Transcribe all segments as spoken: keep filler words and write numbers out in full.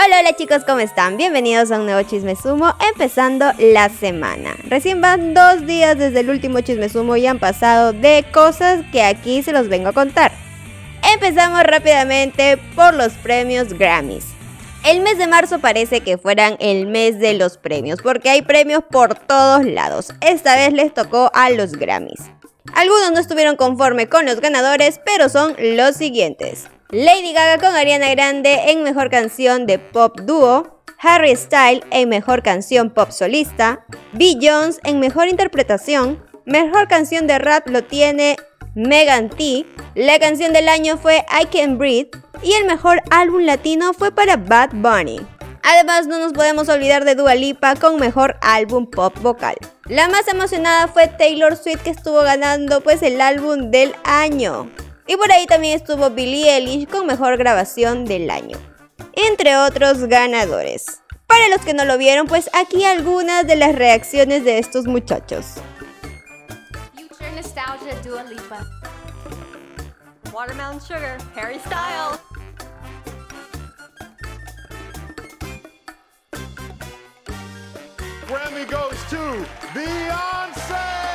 Hola, hola chicos, ¿cómo están? Bienvenidos a un nuevo Chisme Sumo, empezando la semana. Recién van dos días desde el último Chisme Sumo y han pasado de cosas que aquí se los vengo a contar. Empezamos rápidamente por los premios Grammys. El mes de marzo parece que fueran el mes de los premios, porque hay premios por todos lados. Esta vez les tocó a los Grammys. Algunos no estuvieron conformes con los ganadores, pero son los siguientes: Lady Gaga con Ariana Grande en Mejor Canción de Pop Dúo, Harry Styles en Mejor Canción Pop Solista, Beyoncé en Mejor Interpretación, Mejor Canción de Rap lo tiene Megan Thee, la canción del año fue I Can't Breathe y el mejor álbum latino fue para Bad Bunny. Además, no nos podemos olvidar de Dua Lipa con Mejor Álbum Pop Vocal. La más emocionada fue Taylor Swift, que estuvo ganando pues el álbum del año. Y por ahí también estuvo Billie Eilish con Mejor Grabación del año, entre otros ganadores. Para los que no lo vieron, pues aquí algunas de las reacciones de estos muchachos. Future Nostalgia, Dua Lipa. Watermelon Sugar, Harry Styles. Grammy goes to Beyoncé.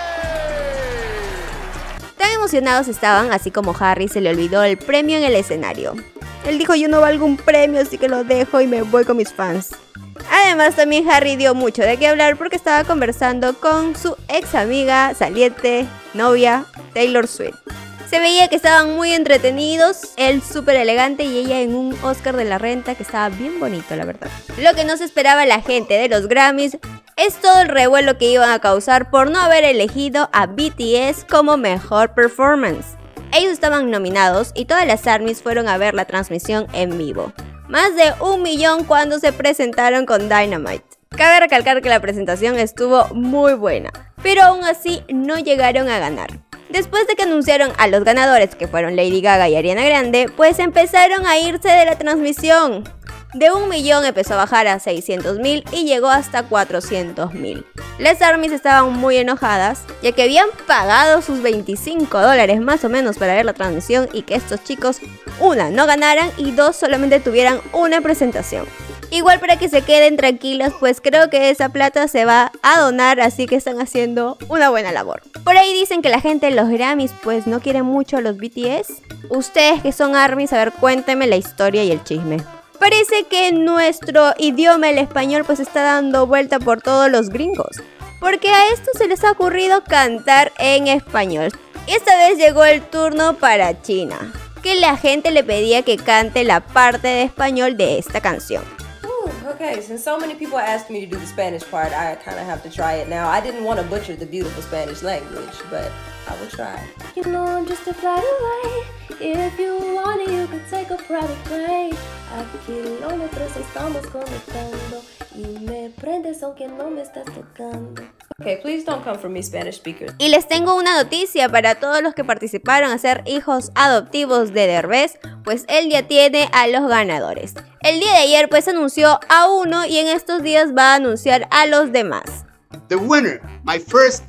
Tan emocionados estaban, así como Harry se le olvidó el premio en el escenario. Él dijo: yo no valgo un premio, así que lo dejo y me voy con mis fans. Además, también Harry dio mucho de qué hablar porque estaba conversando con su ex amiga, saliente, novia, Taylor Swift. Se veía que estaban muy entretenidos, él súper elegante y ella en un Oscar de la Renta que estaba bien bonito, la verdad. Lo que no se esperaba la gente de los Grammys es todo el revuelo que iban a causar por no haber elegido a B T S como mejor performance. Ellos estaban nominados y todas las ARMYs fueron a ver la transmisión en vivo. Más de un millón cuando se presentaron con Dynamite. Cabe recalcar que la presentación estuvo muy buena, pero aún así no llegaron a ganar. Después de que anunciaron a los ganadores, que fueron Lady Gaga y Ariana Grande, pues empezaron a irse de la transmisión. De un millón empezó a bajar a seiscientos mil y llegó hasta cuatrocientos mil. Las ARMYs estaban muy enojadas, ya que habían pagado sus veinticinco dólares más o menos para ver la transmisión y que estos chicos, una, no ganaran y dos, solamente tuvieran una presentación. Igual, para que se queden tranquilos, pues creo que esa plata se va a donar, así que están haciendo una buena labor. Por ahí dicen que la gente de los Grammys pues no quiere mucho a los B T S. Ustedes que son ARMYs, a ver, cuéntenme la historia y el chisme. Parece que nuestro idioma, el español, pues está dando vuelta por todos los gringos, porque a estos se les ha ocurrido cantar en español. Y esta vez llegó el turno para China, que la gente le pedía que cante la parte de español de esta canción. Okay, since so many people asked me to do the Spanish part, I kind of have to try it now. I didn't want to butcher the beautiful Spanish language, but I will try. You know I'm just a flight away. If you want it, you could take a private plane. A kilómetros estamos conectando y me prendes aunque no me estás tocando. Okay, please don't come for me, Spanish speakers. Y les tengo una noticia para todos los que participaron a ser hijos adoptivos de Derbez, pues él ya tiene a los ganadores. El día de ayer pues anunció a uno y en estos días va a anunciar a los demás. The winner, my first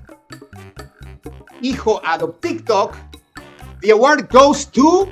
hijo adopt TikTok, the award goes to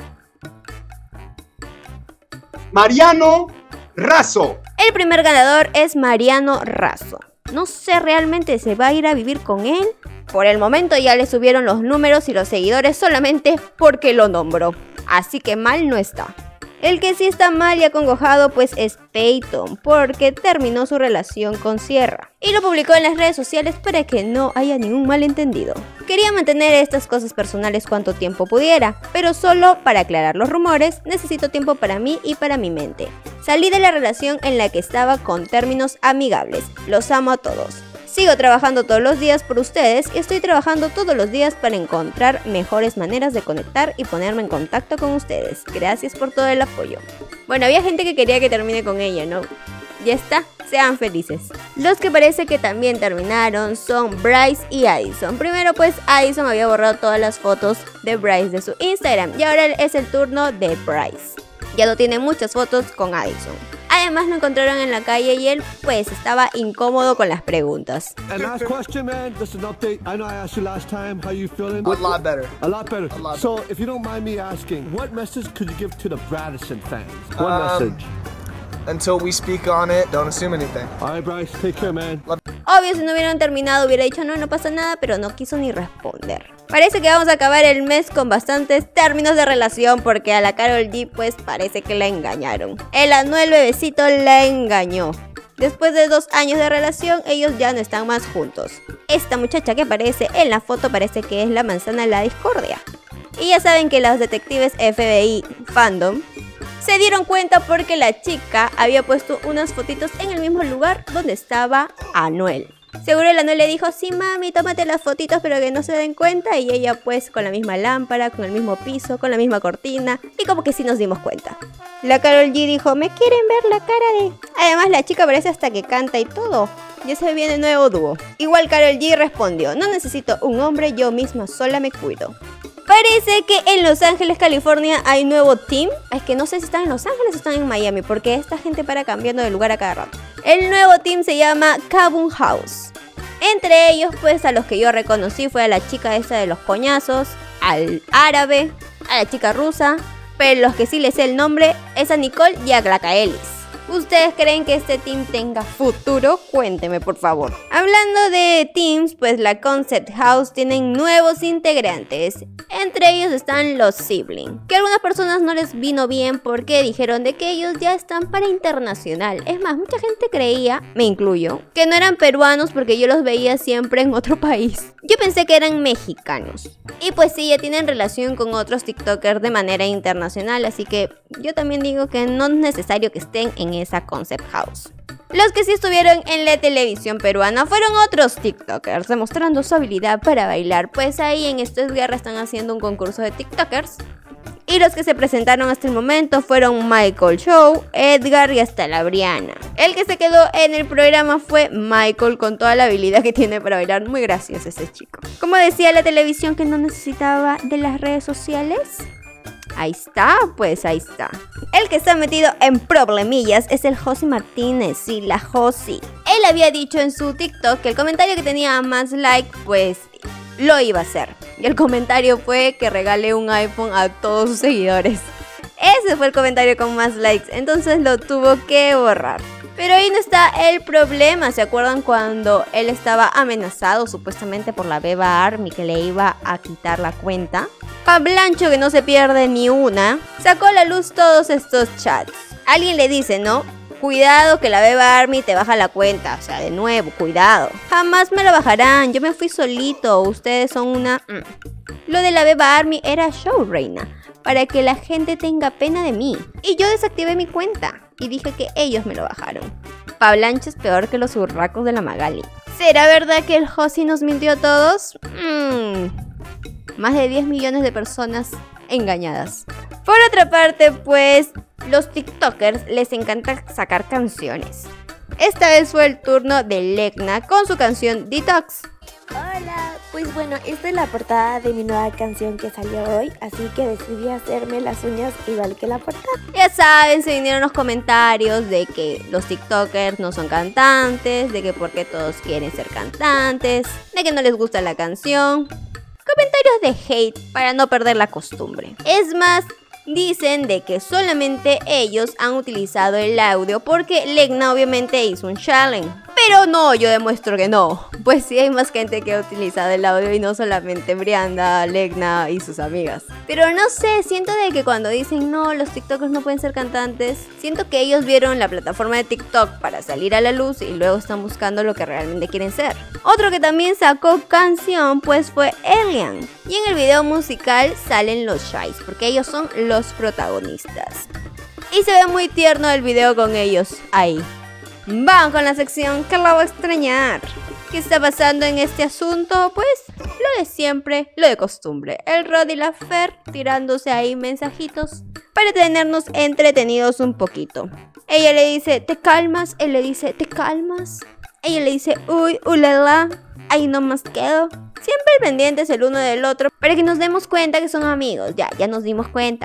Mariano Razo. El primer ganador es Mariano Razo. No sé realmente si va a ir a vivir con él. Por el momento ya le subieron los números y los seguidores solamente porque lo nombró. Así que mal no está. El que sí está mal y acongojado pues es Peyton, porque terminó su relación con Sierra y lo publicó en las redes sociales para que no haya ningún malentendido. Quería mantener estas cosas personales cuanto tiempo pudiera, pero solo para aclarar los rumores necesito tiempo para mí y para mi mente. Salí de la relación en la que estaba con términos amigables. Los amo a todos. Sigo trabajando todos los días por ustedes y estoy trabajando todos los días para encontrar mejores maneras de conectar y ponerme en contacto con ustedes. Gracias por todo el apoyo. Bueno, había gente que quería que termine con ella, ¿no? Ya está, sean felices. Los que parece que también terminaron son Bryce y Addison. Primero pues Addison había borrado todas las fotos de Bryce de su Instagram y ahora es el turno de Bryce. Ya no tiene muchas fotos con Addison. Además lo encontraron en la calle y él pues estaba incómodo con las preguntas. And last question, man, just an update. I know I asked you last time, how you feeling? A lot better. A lot better. A lot so, if you don't mind me asking, what message could you give to the Bradison fans? One Um, message. until we speak on it. Don't assume anything. All right, Bryce, take care, man. Obvio, si no hubieran terminado, hubiera dicho no, no pasa nada, pero no quiso ni responder. Parece que vamos a acabar el mes con bastantes términos de relación, porque a la Karol G pues parece que la engañaron. El Anuel bebecito la engañó. Después de dos años de relación, ellos ya no están más juntos. Esta muchacha que aparece en la foto parece que es la manzana de la discordia. Y ya saben que los detectives F B I Fandom se dieron cuenta porque la chica había puesto unas fotitos en el mismo lugar donde estaba Anuel. Seguro el Anuel le dijo, sí mami, tómate las fotitos pero que no se den cuenta. Y ella pues con la misma lámpara, con el mismo piso, con la misma cortina. Y como que sí nos dimos cuenta. La Karol G dijo, ¿me quieren ver la cara de...? Además la chica parece hasta que canta y todo. Ya se viene nuevo dúo. Igual Karol G respondió, no necesito un hombre, yo misma sola me cuido. Parece que en Los Ángeles, California hay nuevo team. Es que no sé si están en Los Ángeles o están en Miami, porque esta gente para cambiando de lugar a cada rato. El nuevo team se llama Kabum House. Entre ellos, pues, a los que yo reconocí fue a la chica esa de los coñazos, al árabe, a la chica rusa, pero los que sí les sé el nombre es a Nicole y a Glacaelis. ¿Ustedes creen que este team tenga futuro? Cuénteme, por favor. Hablando de teams, pues la Concept House tienen nuevos integrantes. Entre ellos están los Siblings, que a algunas personas no les vino bien porque dijeron de que ellos ya están para internacional. Es más, mucha gente creía, me incluyo, que no eran peruanos porque yo los veía siempre en otro país. Yo pensé que eran mexicanos. Y pues sí, ya tienen relación con otros TikTokers de manera internacional, así que yo también digo que no es necesario que estén en esa Concept House. Los que sí estuvieron en la televisión peruana fueron otros TikTokers, demostrando su habilidad para bailar, pues ahí en Esto es Guerra están haciendo un concurso de TikTokers. Y los que se presentaron hasta el momento fueron Michael Show, Edgar y hasta la Briana. El que se quedó en el programa fue Michael, con toda la habilidad que tiene para bailar. Muy gracioso ese chico. Como decía la televisión que no necesitaba de las redes sociales, ahí está, pues ahí está. El que está metido en problemillas es el Josi Martínez, sí, la Josi. Él había dicho en su TikTok que el comentario que tenía más like, pues lo iba a hacer. Y el comentario fue que regale un iPhone a todos sus seguidores. Ese fue el comentario con más likes, entonces lo tuvo que borrar. Pero ahí no está el problema. ¿Se acuerdan cuando él estaba amenazado supuestamente por la Beba Army que le iba a quitar la cuenta? Pablancho, que no se pierde ni una, sacó a la luz todos estos chats. Alguien le dice, ¿no? Cuidado que la Beba Army te baja la cuenta. O sea, de nuevo, cuidado. Jamás me la bajarán. Yo me fui solito. Ustedes son una... Mm. Lo de la Beba Army era show, reina, para que la gente tenga pena de mí. Y yo desactivé mi cuenta y dije que ellos me lo bajaron. Pablancho es peor que los urracos de la Magali. ¿Será verdad que el Josi nos mintió a todos? Mmm... Más de diez millones de personas engañadas. Por otra parte, pues, los TikTokers les encanta sacar canciones. Esta vez fue el turno de Legna con su canción Detox. Hola, pues bueno, esta es la portada de mi nueva canción que salió hoy, así que decidí hacerme las uñas igual que la portada. Ya saben, se vinieron los comentarios de que los TikTokers no son cantantes, de que porque todos quieren ser cantantes, de que no les gusta la canción. Comentarios de hate para no perder la costumbre. Es más, dicen de que solamente ellos han utilizado el audio porque Legna obviamente hizo un challenge. Pero no, yo demuestro que no. Pues sí hay más gente que ha utilizado el audio y no solamente Brianda, Legna y sus amigas. Pero no sé, siento de que cuando dicen no, los TikTokers no pueden ser cantantes, siento que ellos vieron la plataforma de TikTok para salir a la luz y luego están buscando lo que realmente quieren ser. Otro que también sacó canción pues fue Elian. Y en el video musical salen los Shais, porque ellos son los protagonistas. Y se ve muy tierno el video con ellos ahí. Vamos con la sección que la voy a extrañar. ¿Qué está pasando en este asunto? Pues lo de siempre, lo de costumbre. El Rod y la Fer tirándose ahí mensajitos para tenernos entretenidos un poquito. Ella le dice, ¿te calmas? Él le dice, ¿te calmas? Ella le dice, uy, ulala, ahí nomás quedo. Siempre pendientes el uno del otro para que nos demos cuenta que son amigos. Ya, ya nos dimos cuenta.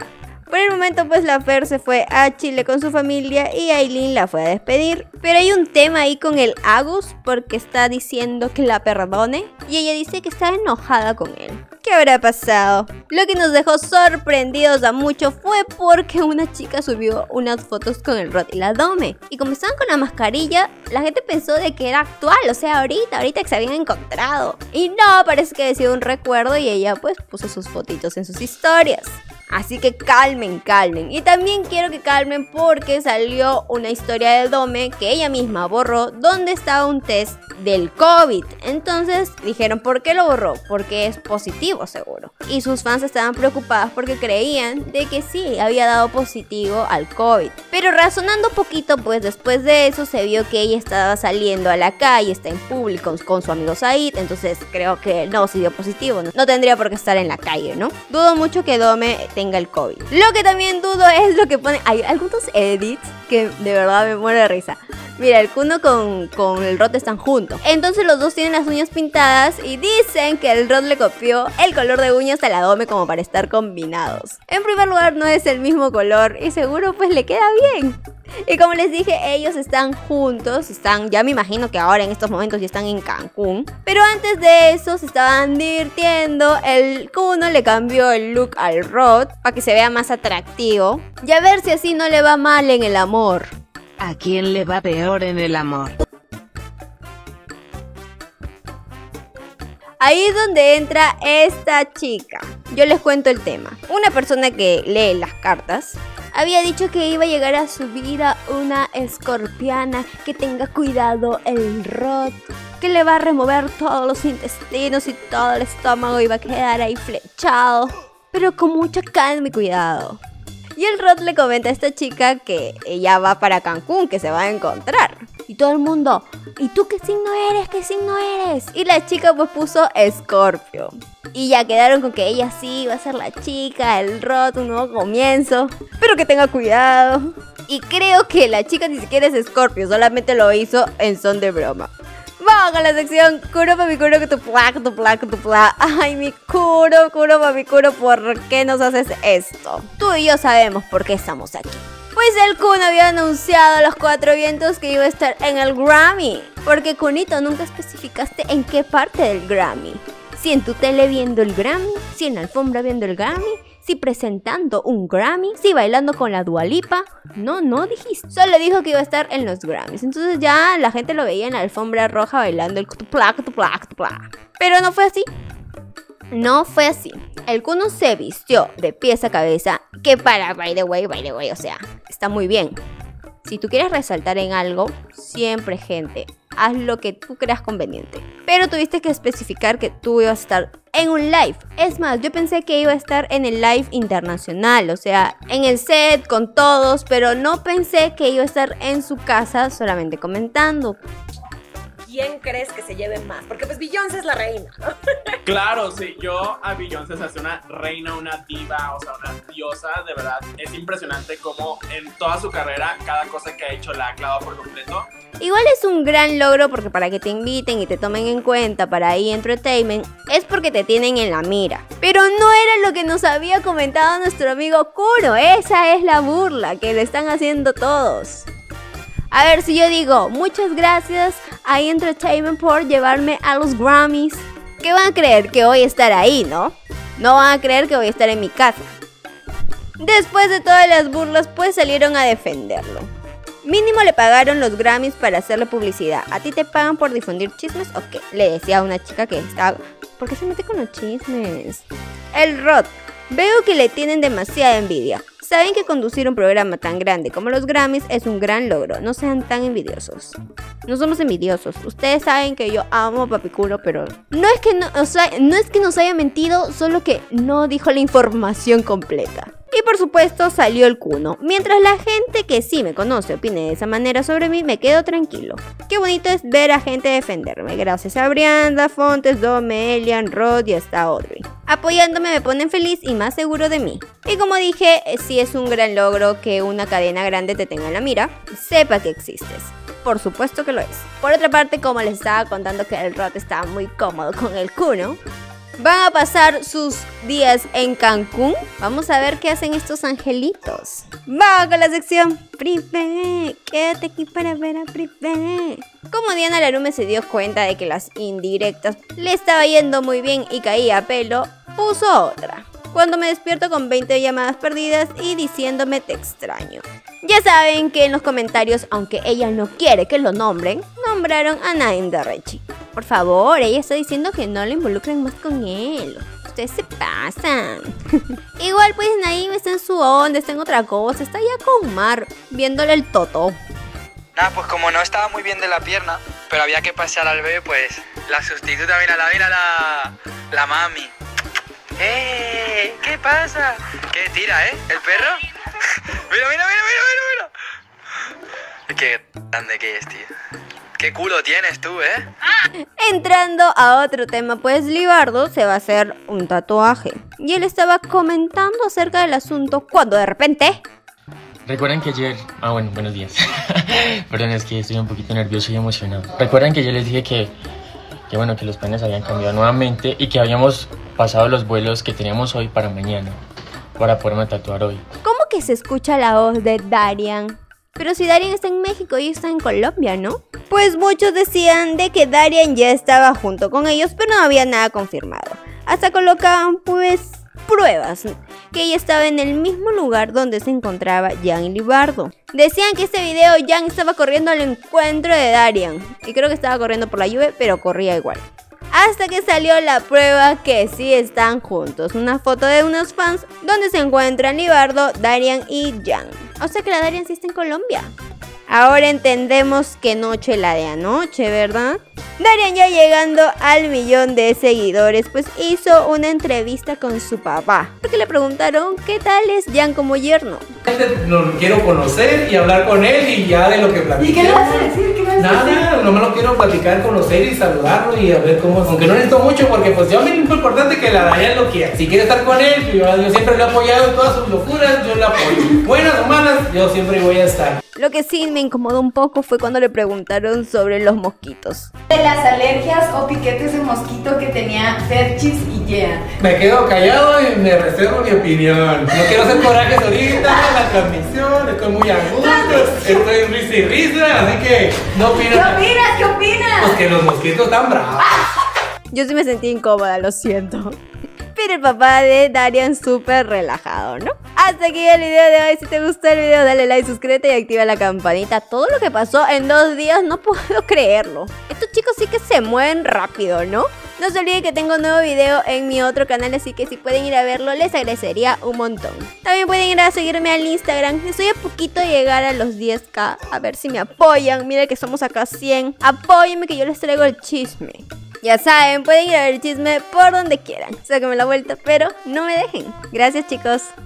Por el momento pues la Fer se fue a Chile con su familia y Aileen la fue a despedir. Pero hay un tema ahí con el Agus porque está diciendo que la perdone y ella dice que está enojada con él. ¿Qué habrá pasado? Lo que nos dejó sorprendidos a mucho fue porque una chica subió unas fotos con el Rod y la Dome. Y como estaban con la mascarilla, la gente pensó de que era actual, o sea, ahorita, ahorita que se habían encontrado. Y no, parece que había sido un recuerdo y ella pues puso sus fotitos en sus historias. Así que calmen, calmen. Y también quiero que calmen porque salió una historia de Dome que ella misma borró donde estaba un test del COVID. Entonces dijeron, ¿por qué lo borró? Porque es positivo seguro. Y sus fans estaban preocupadas porque creían de que sí, había dado positivo al COVID. Pero razonando un poquito, pues después de eso se vio que ella estaba saliendo a la calle, está en público con su amigo Said. Entonces creo que no, si dio positivo, no, no tendría por qué estar en la calle, ¿no? Dudo mucho que Dome tenga el COVID. Lo que también dudo es lo que pone. Hay algunos edits que de verdad me muero de risa. Mira, el Kuno con, con el Rod están juntos. Entonces los dos tienen las uñas pintadas y dicen que el Rod le copió el color de uñas a la Dome como para estar combinados. En primer lugar, no es el mismo color y seguro pues le queda bien. Y como les dije, ellos están juntos, están, ya me imagino que ahora en estos momentos ya están en Cancún. Pero antes de eso se estaban divirtiendo, el Kuno le cambió el look al Rod para que se vea más atractivo. Y a ver si así no le va mal en el amor. ¿A quién le va peor en el amor? Ahí es donde entra esta chica. Yo les cuento el tema. Una persona que lee las cartas había dicho que iba a llegar a su vida una escorpiana, que tenga cuidado el Rod, que le va a remover todos los intestinos y todo el estómago y va a quedar ahí flechado, pero con mucha calma y cuidado. Y el Rod le comenta a esta chica que ella va para Cancún, que se va a encontrar. Y todo el mundo, ¿y tú qué signo eres? ¿Qué signo eres? Y la chica pues puso Escorpio. Y ya quedaron con que ella sí va a ser la chica, el Rod, un nuevo comienzo. Pero que tenga cuidado. Y creo que la chica ni siquiera es Escorpio, solamente lo hizo en son de broma. Vamos con la sección Kuro pa' mi Kuro, que tu pla, que tu pla, que tu pla. Ay, mi Kuro, Kuro pa' mi Kuro, ¿por qué nos haces esto? Tú y yo sabemos por qué estamos aquí. Pues el Kun había anunciado a los cuatro vientos que iba a estar en el Grammy. Porque Kunito, nunca especificaste en qué parte del Grammy. Si en tu tele viendo el Grammy, si en la alfombra viendo el Grammy, si presentando un Grammy, si bailando con la Dua Lipa. No, no dijiste. Solo dijo que iba a estar en los Grammys. Entonces ya la gente lo veía en la alfombra roja bailando el kutupla, kutupla, kutupla. Pero no fue así. No fue así. El Kuno se vistió de pies a cabeza, que para, by the way, by the way, o sea, está muy bien. Si tú quieres resaltar en algo, siempre, gente, haz lo que tú creas conveniente. Pero tuviste que especificar que tú ibas a estar en un live. Es más, yo pensé que iba a estar en el live internacional, o sea, en el set con todos, pero no pensé que iba a estar en su casa solamente comentando. ¿Quién crees que se lleve más? Porque pues Beyoncé es la reina, ¿no? Claro, sí, yo a Beyoncé se hace una reina, una diva, o sea, una diosa, de verdad. Es impresionante cómo en toda su carrera, cada cosa que ha hecho la ha clavado por completo. Igual es un gran logro porque para que te inviten y te tomen en cuenta para E! Entertainment es porque te tienen en la mira. Pero no era lo que nos había comentado nuestro amigo Kuro, esa es la burla que le están haciendo todos. A ver, si yo digo, muchas gracias a E! Entertainment por llevarme a los Grammys, ¿qué van a creer? Que voy a estar ahí, ¿no? No van a creer que voy a estar en mi casa. Después de todas las burlas, pues salieron a defenderlo. Mínimo le pagaron los Grammys para hacerle publicidad. ¿A ti te pagan por difundir chismes o qué? Le decía a una chica que estaba... ¿Por qué se mete con los chismes? El Rod. Veo que le tienen demasiada envidia. Saben que conducir un programa tan grande como los Grammys es un gran logro. No sean tan envidiosos. No somos envidiosos. Ustedes saben que yo amo a Papi Kuro, pero no es que no, o sea, no es que nos haya mentido, solo que no dijo la información completa. Y por supuesto salió el Kuno. Mientras la gente que sí me conoce opine de esa manera sobre mí, me quedo tranquilo. Qué bonito es ver a gente defenderme. Gracias a Brianda, Fontes, Dome, Elian, Rod y hasta Audrey. Apoyándome me ponen feliz y más seguro de mí. Y como dije, sí es un gran logro que una cadena grande te tenga en la mira. Sepa que existes. Por supuesto que lo es. Por otra parte, como les estaba contando que el Rod estaba muy cómodo con el Kuno, van a pasar sus días en Cancún. Vamos a ver qué hacen estos angelitos. Vamos con la sección Privé. Quédate aquí para ver a Privé. Como Diana Larume se dio cuenta de que las indirectas le estaba yendo muy bien y caía a pelo, puso otra. Cuando me despierto con veinte llamadas perdidas y diciéndome te extraño. Ya saben que en los comentarios, aunque ella no quiere que lo nombren, nombraron a Naim Darrechi. Por favor, ella está diciendo que no lo involucren más con él. Ustedes se pasan. Igual pues Naim está en su onda, está en otra cosa, está allá con Mar, viéndole el toto. Nada, pues como no estaba muy bien de la pierna, pero había que pasear al bebé, pues la sustituta, mira la, mira la, la mami. ¡Eh! ¿Qué pasa? ¿Qué tira, eh? ¿El perro? Mira, mira, mira, mira, mira, mira. Qué grande que es, tío. ¡Qué culo tienes tú, eh! Entrando a otro tema, pues Libardo se va a hacer un tatuaje. Y él estaba comentando acerca del asunto cuando de repente... Recuerdan que ayer... Ah, bueno, buenos días. Perdón, es que estoy un poquito nervioso y emocionado. Recuerdan que yo les dije que... Que bueno, que los planes habían cambiado nuevamente y que habíamos pasado los vuelos que teníamos hoy para mañana. Para poderme tatuar hoy. ¿Cómo que se escucha la voz de Darian? Pero si Darian está en México y está en Colombia, ¿no? Pues muchos decían de que Darian ya estaba junto con ellos, pero no había nada confirmado. Hasta colocaban pues pruebas que ella estaba en el mismo lugar donde se encontraba Jan y Libardo. Decían que este video Jan estaba corriendo al encuentro de Darian. Y creo que estaba corriendo por la lluvia, pero corría igual. Hasta que salió la prueba que sí están juntos. Una foto de unos fans donde se encuentran Libardo, Darian y Jan. O sea que la Darian sí está en Colombia. Ahora entendemos qué noche la de anoche, ¿verdad? Darian ya llegando al millón de seguidores, pues hizo una entrevista con su papá. Porque le preguntaron qué tal es Jan como yerno. Lo quiero conocer y hablar con él y ya de lo que platiqué. ¿Y qué le vas a decir? ¿Qué le vas a Nada, decir? Nada, nomás lo quiero platicar, conocer y saludarlo y a ver cómo... Aunque no necesito mucho porque pues yo a mí es muy importante que la Darian lo quiera. Si quiere estar con él, yo, yo siempre lo he apoyado en todas sus locuras, yo lo apoyo. Buenas o malas, yo siempre voy a estar. Lo que sí me incomodó un poco fue cuando le preguntaron sobre los mosquitos. De las alergias o piquetes de mosquito que tenía Ferchis y Jean. Me quedo callado y me reservo mi opinión. No quiero hacer corajes ahorita, la transmisión, estoy muy a gusto, estoy en risa y risa, así que no opino. ¿Qué opinas? ¿Qué opinas? Pues que los mosquitos están bravos. Yo sí me sentí incómoda, lo siento. Pero el papá de Darian súper relajado, ¿no? Hasta aquí el video de hoy. Si te gustó el video, dale like, suscríbete y activa la campanita. Todo lo que pasó en dos días, no puedo creerlo. Estos chicos sí que se mueven rápido, ¿no? No se olviden que tengo un nuevo video en mi otro canal, así que si pueden ir a verlo, les agradecería un montón. También pueden ir a seguirme al Instagram. Estoy a poquito de llegar a los diez K. A ver si me apoyan. Miren que somos acá cien. Apóyenme que yo les traigo el chisme. Ya saben, pueden ir a ver el chisme por donde quieran. Sáquenme la vuelta, pero no me dejen. Gracias, chicos.